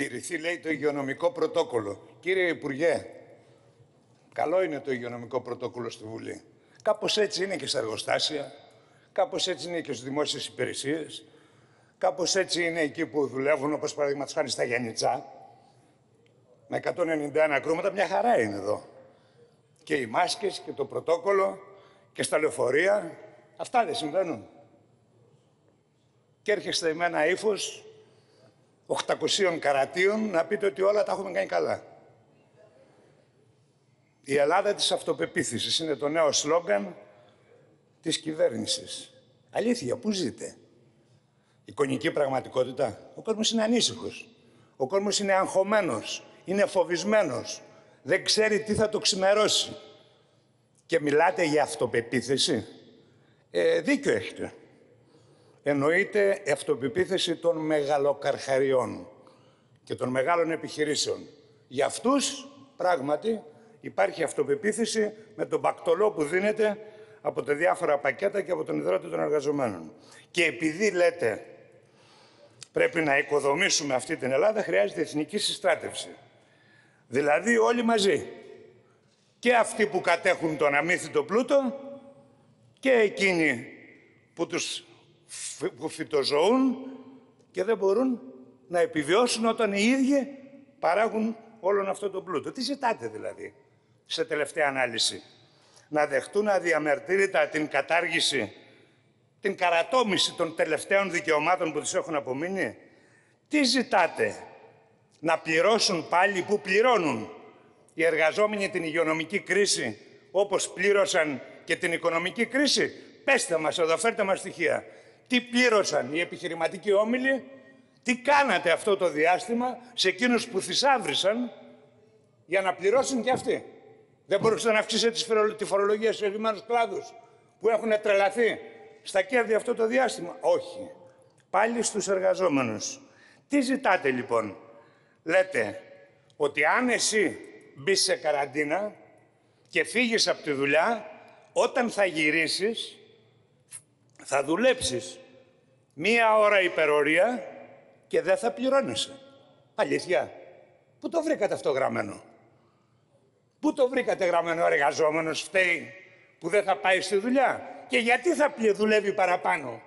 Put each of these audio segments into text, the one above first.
τηρηθεί, λέει, το υγειονομικό πρωτόκολλο. Κύριε Υπουργέ, καλό είναι το υγειονομικό πρωτόκολλο στη Βουλή. Κάπως έτσι είναι και στα εργοστάσια, κάπως έτσι είναι και στις δημόσιες υπηρεσίες, κάπως έτσι είναι εκεί που δουλεύουν, όπως παραδείγματος χάρη στα Γιαννιτσά, με 191 κρούματα, μια χαρά είναι εδώ. Και οι μάσκες και το πρωτόκολλο και στα λεωφορεία, αυτά δεν συμβαίνουν. Και έρχεστε με ένα ύφος 800 καρατίων να πείτε ότι όλα τα έχουμε κάνει καλά. Η Ελλάδα της αυτοπεποίθησης είναι το νέο σλόγγαν της κυβέρνησης. Αλήθεια, πού ζείτε? Εικονική πραγματικότητα. Ο κόσμος είναι ανήσυχος. Ο κόσμος είναι αγχωμένος. Είναι φοβισμένος. Δεν ξέρει τι θα το ξημερώσει. Και μιλάτε για αυτοπεποίθηση. Δίκιο έχετε. Εννοείται η αυτοπεποίθηση των μεγαλοκαρχαριών και των μεγάλων επιχειρήσεων. Για αυτούς, πράγματι, υπάρχει αυτοπεποίθηση με τον μπακτολό που δίνεται από τα διάφορα πακέτα και από τον ιδρώτη των εργαζομένων. Και επειδή λέτε πρέπει να οικοδομήσουμε αυτή την Ελλάδα, χρειάζεται εθνική συστράτευση. Δηλαδή όλοι μαζί. Και αυτοί που κατέχουν τον αμύθιτο πλούτο και εκείνοι που φυτοζωούν και δεν μπορούν να επιβιώσουν όταν οι ίδιοι παράγουν όλον αυτό το πλούτο. Τι ζητάτε δηλαδή, σε τελευταία ανάλυση? Να δεχτούν αδιαμαρτύρητα την κατάργηση, την καρατόμηση των τελευταίων δικαιωμάτων που τους έχουν απομείνει? Τι ζητάτε? Να πληρώσουν πάλι που πληρώνουν οι εργαζόμενοι την υγειονομική κρίση όπως πλήρωσαν και την οικονομική κρίση? Πέστε μας εδώ, φέρτε μας στοιχεία. Τι πλήρωσαν οι επιχειρηματικοί όμιλοι, τι κάνατε αυτό το διάστημα σε εκείνους που θησάβρισαν για να πληρώσουν και αυτοί? Δεν μπορούσατε να αυξήσετε τη φορολογία στους ευημερούς κλάδους που έχουν τρελαθεί στα κέρδη αυτό το διάστημα? Όχι. Πάλι στους εργαζόμενους. Τι ζητάτε λοιπόν? Λέτε ότι αν εσύ μπεις σε καραντίνα και φύγεις από τη δουλειά, όταν θα γυρίσεις θα δουλέψεις 1 ώρα υπερορία και δεν θα πληρώνεσαι. Αλήθεια. Πού το βρήκατε αυτό γραμμένο? Πού το βρήκατε γραμμένο? Ο εργαζόμενος φταίει που δεν θα πάει στη δουλειά? Και γιατί θα δουλεύει παραπάνω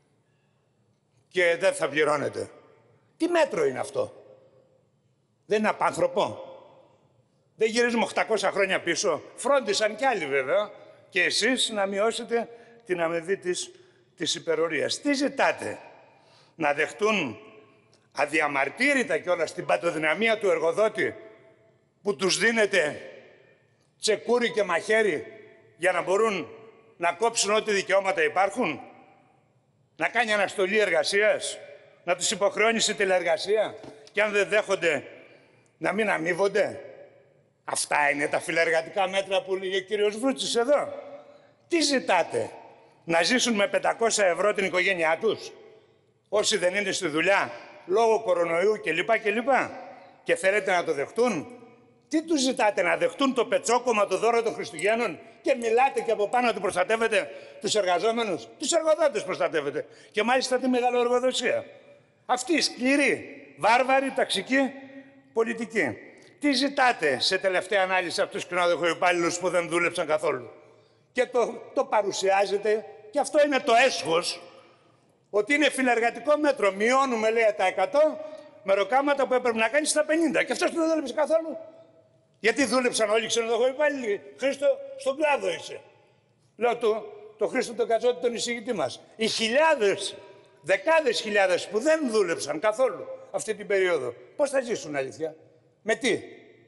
και δεν θα πληρώνεται? Τι μέτρο είναι αυτό? Δεν είναι απάνθρωπο? Δεν γυρίζουμε 800 χρόνια πίσω? Φρόντισαν κι άλλοι βέβαια και εσείς να μειώσετε την αμοιβή της υπερορίας. Τι ζητάτε? Να δεχτούν αδιαμαρτύρητα κιόλας την παντοδυναμία του εργοδότη που τους δίνεται τσεκούρι και μαχαίρι για να μπορούν να κόψουν ό,τι δικαιώματα υπάρχουν? Να κάνει αναστολή εργασίας? Να τους υποχρεώνει σε τηλεεργασία? Και αν δεν δέχονται να μην αμείβονται? Αυτά είναι τα φιλεργατικά μέτρα που λέγει ο κύριος Βρούτσης εδώ? Τι ζητάτε? Να ζήσουν με 500 ευρώ την οικογένειά τους όσοι δεν είναι στη δουλειά λόγω κορονοϊού κλπ. Και θέλετε να το δεχτούν? Τι τους ζητάτε? Να δεχτούν το πετσόκομμα, το δώρο των Χριστουγέννων? Και μιλάτε και από πάνω ότι προστατεύετε τους εργαζόμενους? Τους εργοδότες προστατεύετε. Και μάλιστα τη μεγαλοεργοδοσία. Αυτή η σκληρή, βάρβαρη, ταξική πολιτική. Τι ζητάτε σε τελευταία ανάλυση από τους κτηνοδοχοϊπάλληλους που δεν δούλεψαν καθόλου? Και το παρουσιάζετε, και αυτό είναι το έσχος, ότι είναι φιλεργατικό μέτρο. Μειώνουμε, λέει, τα 100 μεροκάματα που έπρεπε να κάνει στα 50. Και αυτός που δεν δούλεψε καθόλου. Γιατί δούλεψαν όλοι οι ξενοδοχοϊπάλληλοι? Χρήστο, στον κλάδο είσαι. Λέω το Χρήστο τον Κατσότη, τον εισηγητή μας. Οι χιλιάδες, δεκάδες χιλιάδες που δεν δούλεψαν καθόλου αυτή την περίοδο, πώς θα ζήσουν αλήθεια? Με τι?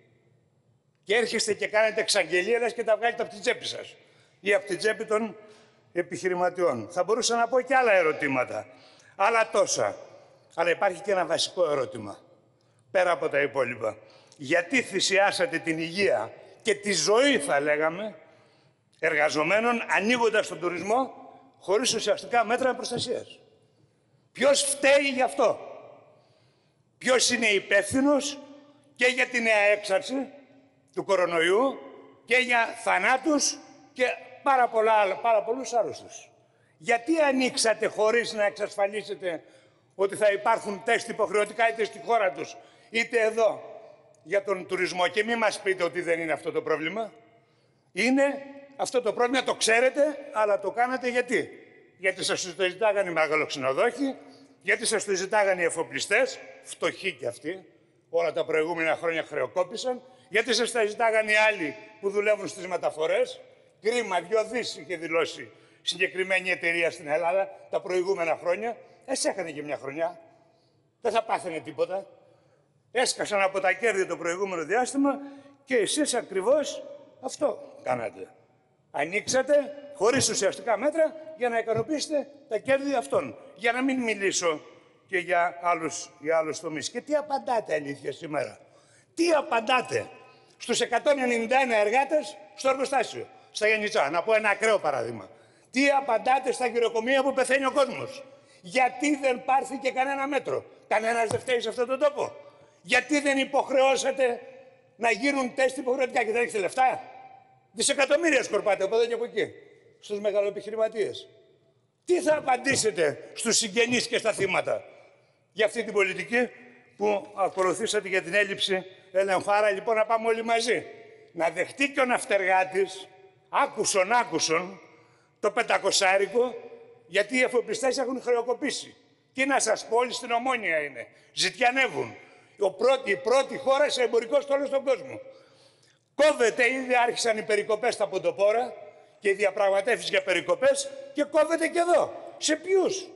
Και έρχεστε και κάνετε εξαγγελίες και τα βγάλετε από την τσέπη σας ή από την τσέπη των επιχειρηματιών. Θα μπορούσα να πω και άλλα ερωτήματα, άλλα τόσα. Αλλά υπάρχει και ένα βασικό ερώτημα, πέρα από τα υπόλοιπα. Γιατί θυσιάσατε την υγεία και τη ζωή, θα λέγαμε, εργαζομένων, ανοίγοντας τον τουρισμό χωρίς ουσιαστικά μέτρα προστασίας? Ποιος φταίει γι' αυτό? Ποιος είναι υπεύθυνος και για την νέα έξαρση του κορονοϊού και για θανάτους και πάρα πολλούς άρρωστους? Γιατί ανοίξατε χωρίς να εξασφαλίσετε ότι θα υπάρχουν τεστ υποχρεωτικά είτε στη χώρα τους, είτε εδώ για τον τουρισμό. Και μην μας πείτε ότι δεν είναι αυτό το πρόβλημα. Είναι αυτό το πρόβλημα, το ξέρετε, αλλά το κάνατε γιατί. Γιατί σας το ζητάγανε οι μεγαλοξενοδόχοι, γιατί σας το ζητάγανε οι εφοπλιστές, φτωχοί κι αυτοί, όλα τα προηγούμενα χρόνια χρεοκόπησαν, γιατί σας τα ζητάγανε οι άλλοι που δουλεύουν στις μεταφορές. Κρίμα, 2 δις είχε δηλώσει συγκεκριμένη εταιρεία στην Ελλάδα τα προηγούμενα χρόνια. Έχανε και μια χρονιά. Δεν θα πάθαινε τίποτα. Έσκασαν από τα κέρδη το προηγούμενο διάστημα και εσείς ακριβώς αυτό κάνατε. Ανοίξατε χωρίς ουσιαστικά μέτρα για να ικανοποιήσετε τα κέρδη αυτών. Για να μην μιλήσω και για άλλους τομείς. Και τι απαντάτε αλήθεια σήμερα. Τι απαντάτε στους 191 εργάτες στο εργοστάσιο, στα Γενιτσά. Να πω ένα ακραίο παράδειγμα. Τι απαντάτε στα γυροκομεία που πεθαίνει ο κόσμος. Γιατί δεν πάρθηκε κανένα μέτρο. Κανένας δεν φταίει σε αυτόν τον τόπο. Γιατί δεν υποχρεώσατε να γίνουν τεστ υποχρεωτικά και δεν έχετε λεφτά. Δισεκατομμύρια σκορπάτε από εδώ και από εκεί. Στους μεγαλοεπιχειρηματίες. Τι θα απαντήσετε στους συγγενείς και στα θύματα για αυτή την πολιτική που ακολουθήσατε για την έλλειψη έλεγχου. Άρα λοιπόν να πάμε όλοι μαζί. Να δεχτεί και ο ναυτεργάτης, άκουσον, το 500άρικο, γιατί οι εφοπλιστές έχουν χρεοκοπήσει. Τι να σας πω, όλοι στην Ομόνια είναι. Ζητιανεύουν. Η πρώτη χώρα σε εμπορικό στόλο στον κόσμο. Κόβεται, ήδη άρχισαν οι περικοπές στα ποντοπόρα και οι διαπραγματεύσεις για περικοπές και κόβεται και εδώ. Σε ποιους?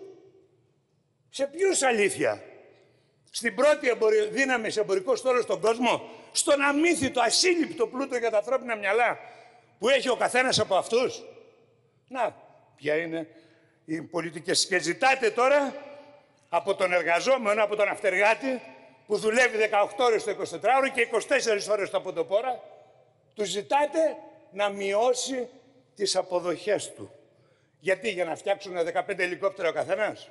Σε ποιους αλήθεια? Στην πρώτη δύναμη σε εμπορικό στόλο στον κόσμο, στον αμύθιτο, ασύλληπτο πλούτο για τα ανθρώπινα μυαλά που έχει ο καθένας από αυτούς. Να, ποια είναι οι πολιτικές. Και ζητάτε τώρα από τον εργαζόμενο, από τον ναυτεργάτη που δουλεύει 18 ώρες το 24ωρο και 24 ώρες τα ποντοπόρα, του ζητάτε να μειώσει τις αποδοχές του. Γιατί? Για να φτιάξουν 15 ελικόπτερα ο καθένας.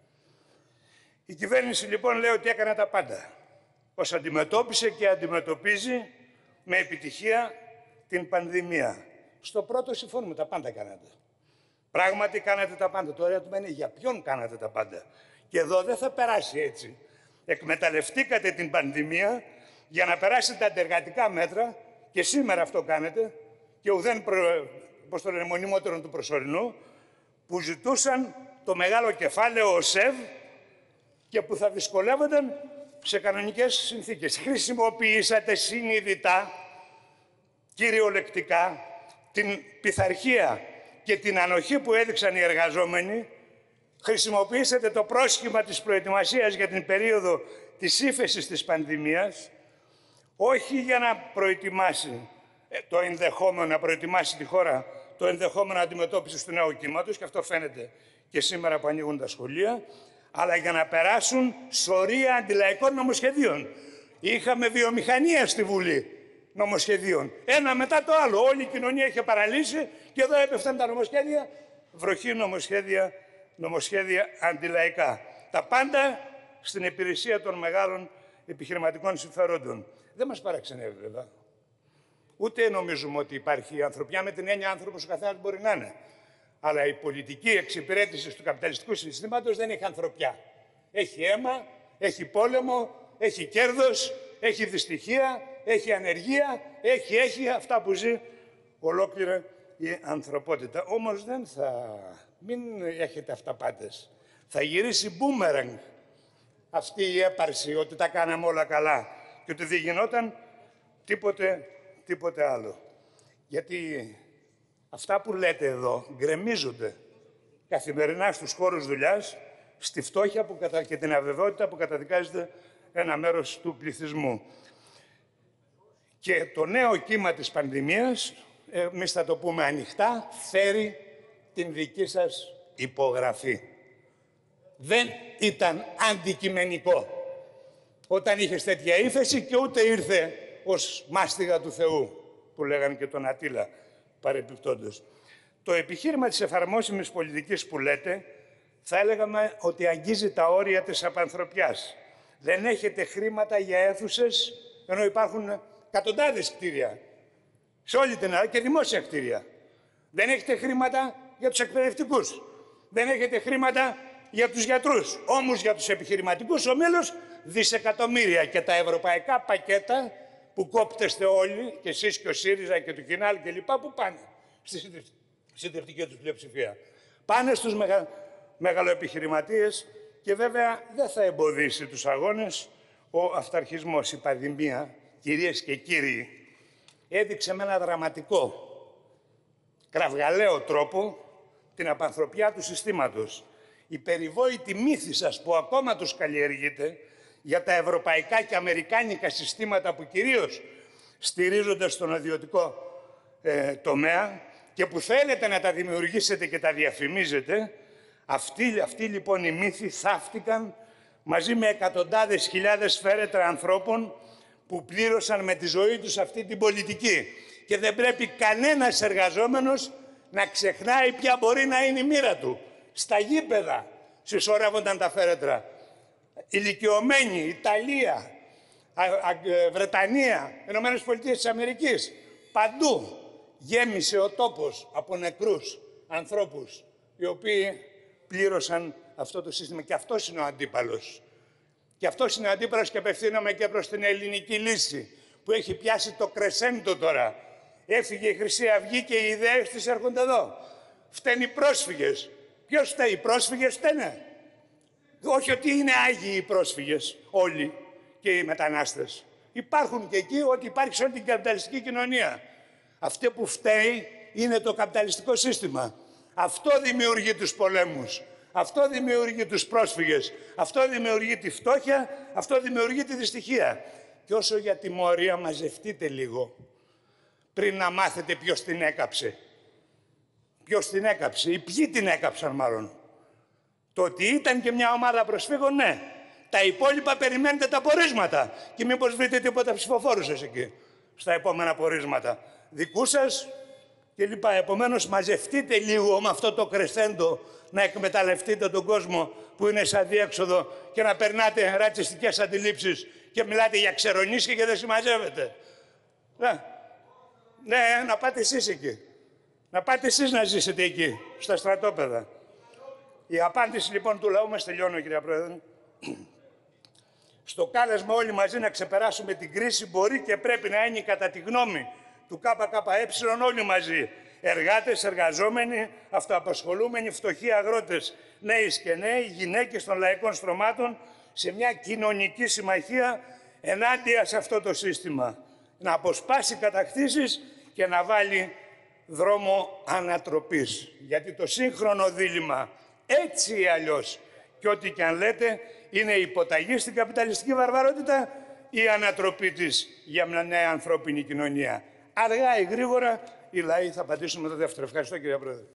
Η κυβέρνηση λοιπόν λέει ότι έκανε τα πάντα. Ως αντιμετώπισε και αντιμετωπίζει με επιτυχία την πανδημία. Στο πρώτο συμφωνούμε, τα πάντα κάνατε. Πράγματι κάνατε τα πάντα. Το ερώτημα είναι για ποιον κάνατε τα πάντα. Και εδώ δεν θα περάσει έτσι. Εκμεταλλευτήκατε την πανδημία για να περάσετε τα αντεργατικά μέτρα και σήμερα αυτό κάνετε και ουδέν μονιμότερον του προσωρινού που ζητούσαν το μεγάλο κεφάλαιο ΟΣΕΒ και που θα δυσκολεύονταν σε κανονικές συνθήκες. Χρησιμοποιήσατε συνειδητά, κυριολεκτικά, την πειθαρχία και την ανοχή που έδειξαν οι εργαζόμενοι. Χρησιμοποιήσατε το πρόσχημα της προετοιμασίας για την περίοδο της ύφεσης της πανδημίας, όχι για να προετοιμάσει το ενδεχόμενο, να προετοιμάσει τη χώρα το ενδεχόμενο αντιμετώπισης του νέου κύματος, και αυτό φαίνεται και σήμερα που ανοίγουν τα σχολεία, αλλά για να περάσουν σωρία αντιλαϊκών νομοσχεδίων. Είχαμε βιομηχανία στη Βουλή νομοσχεδίων. Ένα μετά το άλλο. Όλη η κοινωνία είχε παραλύσει και εδώ έπεφταν τα νομοσχέδια, βροχή νομοσχέδια αντιλαϊκά. Τα πάντα στην υπηρεσία των μεγάλων επιχειρηματικών συμφερόντων. Δεν μας παραξενεύει βέβαια. Ούτε νομίζουμε ότι υπάρχει ανθρωπιά με την έννοια άνθρωπος ο καθένας μπορεί να είναι. Αλλά η πολιτική εξυπηρέτηση του καπιταλιστικού συστήματος δεν έχει ανθρωπιά. Έχει αίμα, έχει πόλεμο, έχει κέρδος, έχει δυστυχία, έχει ανεργία, έχει αυτά που ζει ολόκληρη η ανθρωπότητα. Όμως δεν θα... Μην έχετε αυταπάτες. Θα γυρίσει μπούμεραγκ αυτή η έπαρση ότι τα κάναμε όλα καλά και ότι δεν γινόταν τίποτε άλλο. Γιατί αυτά που λέτε εδώ γκρεμίζονται καθημερινά στους χώρους δουλειάς, στη φτώχεια και την αβεβαιότητα που καταδικάζεται ένα μέρος του πληθυσμού. Και το νέο κύμα της πανδημίας, εμείς θα το πούμε ανοιχτά, φέρει την δική σας υπογραφή. Δεν ήταν αντικειμενικό όταν είχες τέτοια ύφεση και ούτε ήρθε ως μάστιγα του Θεού, που λέγανε και τον Ατήλα παρεπιπτόντως. Το επιχείρημα της εφαρμόσιμης πολιτικής που λέτε, θα έλεγαμε ότι αγγίζει τα όρια της απανθρωπιάς. Δεν έχετε χρήματα για αίθουσες, ενώ υπάρχουν εκατοντάδες κτίρια σε όλη την Ελλάδα και δημόσια κτίρια. Δεν έχετε χρήματα για τους εκπαιδευτικούς. Δεν έχετε χρήματα για τους γιατρούς. Όμως για τους επιχειρηματικούς ομίλους δισεκατομμύρια. Και τα ευρωπαϊκά πακέτα που κόπτεστε όλοι, και εσείς και ο ΣΥΡΙΖΑ και το Κινάλ και λοιπά, που πάνε στη συντριπτική τους πλειοψηφία. Πάνε στους μεγαλοεπιχειρηματίες και βέβαια δεν θα εμποδίσει τους αγώνες ο αυταρχισμός. Η πανδημία, κυρίες και κύριοι, έδειξε με ένα δραματικό, κραυγαλαίο τρόπο την απανθρωπιά του συστήματος. Η περιβόητη μύθη σας που ακόμα τους καλλιεργείτε για τα ευρωπαϊκά και αμερικάνικα συστήματα που κυρίως στηρίζονται στον ιδιωτικό τομέα και που θέλετε να τα δημιουργήσετε και τα διαφημίζετε, αυτοί λοιπόν οι μύθοι θαύτηκαν μαζί με εκατοντάδες χιλιάδες φέρετρα ανθρώπων που πλήρωσαν με τη ζωή τους αυτή την πολιτική. Και δεν πρέπει κανένας εργαζόμενος να ξεχνάει ποια μπορεί να είναι η μοίρα του. Στα γήπεδα συσσωρεύονταν τα φέρετρα. Ηλικιωμένοι, Ιταλία, Βρετανία, Ηνωμένες Πολιτείες της Αμερικής. Παντού γέμισε ο τόπος από νεκρούς ανθρώπους οι οποίοι πλήρωσαν αυτό το σύστημα. Και αυτός είναι ο αντίπαλος. Και αυτός είναι ο αντίπαλος και απευθύνομαι και προς την ελληνική λύση που έχει πιάσει το κρεσέντο τώρα. Έφυγε η Χρυσή Αυγή και οι ιδέες της έρχονται εδώ. Φταίνει οι πρόσφυγες. Ποιος φταίει, οι πρόσφυγες φταίνε? Όχι ότι είναι άγιοι οι πρόσφυγες όλοι και οι μετανάστες. Υπάρχουν και εκεί ό,τι υπάρχει σε όλη την καπιταλιστική κοινωνία. Αυτό που φταίει είναι το καπιταλιστικό σύστημα. Αυτό δημιουργεί τους πολέμους. Αυτό δημιουργεί τους πρόσφυγες. Αυτό δημιουργεί τη φτώχεια. Αυτό δημιουργεί τη δυστυχία. Και όσο για τιμωρία, μαζευτείτε λίγο πριν να μάθετε ποιος την έκαψε. Ποιος την έκαψε ή ποιοι την έκαψαν μάλλον. Το ότι ήταν και μια ομάδα προσφύγων, ναι. Τα υπόλοιπα περιμένετε τα πορίσματα. Και μήπως βρείτε τίποτα ψηφοφόρους σας εκεί, στα επόμενα πορίσματα. Δικού σας και λοιπά. Επομένως, μαζευτείτε λίγο με αυτό το κρεσέντο να εκμεταλλευτείτε τον κόσμο που είναι σαν διέξοδο και να περνάτε ρατσιστικές αντιλήψεις και μιλάτε για ξερονίσια και δεν συμμαζεύετε. Ναι, να πάτε εσείς εκεί. Να πάτε εσείς να ζήσετε εκεί, στα στρατόπεδα. Η απάντηση λοιπόν του λαού μας, τελειώνω κυρία Πρόεδρε, στο κάλεσμα όλοι μαζί να ξεπεράσουμε την κρίση μπορεί και πρέπει να είναι κατά τη γνώμη του ΚΚΕ όλοι μαζί. Εργάτες, εργαζόμενοι, αυτοαπασχολούμενοι, φτωχοί αγρότες, νέοι και νέοι, γυναίκες των λαϊκών στρωμάτων σε μια κοινωνική συμμαχία ενάντια σε αυτό το σύστημα. Να αποσπάσει κατακτήσεις και να βάλει δρόμο ανατροπής. Γιατί το σύγχρονο δίλημμα έτσι ή αλλιώς και ό,τι και αν λέτε είναι η υποταγή στην καπιταλιστική βαρβαρότητα ή η ανατροπή της για μια νέα ανθρώπινη κοινωνία. Αργά ή γρήγορα οι λαοί θα πατήσουν με το δεύτερο. Ευχαριστώ κύριε Πρόεδρε.